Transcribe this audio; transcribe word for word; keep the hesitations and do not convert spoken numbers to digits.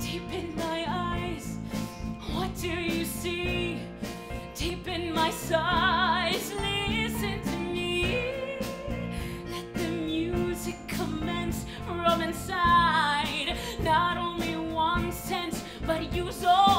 Deep in my eyes, what do you see? Deep in my sighs, listen to me. Let the music commence from inside. Not only one sense, but use all